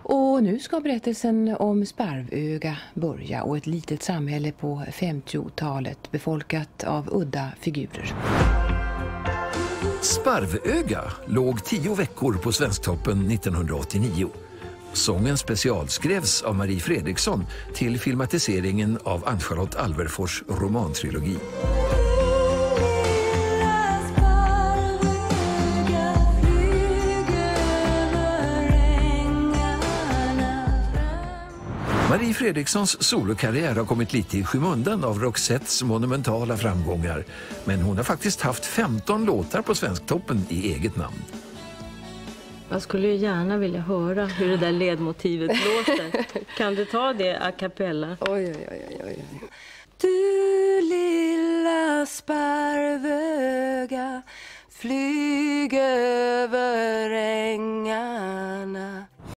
Och nu ska berättelsen om Sparvöga börja och ett litet samhälle på 50-talet befolkat av udda figurer. Sparvöga låg 10 veckor på Svensktoppen 1989. Sången specialskrevs av Fredriksson till filmatiseringen av Ann-Charlotte Alverfors romantrilogi. Fredrikssons solokarriär har kommit lite i skymundan av Roxettes monumentala framgångar, men hon har faktiskt haft 15 låtar på Svensktoppen i eget namn. Jag skulle ju gärna vilja höra hur det där ledmotivet låter. Kan du ta det a cappella? Oj. Du lilla Sparvöga, flyg över ängarna.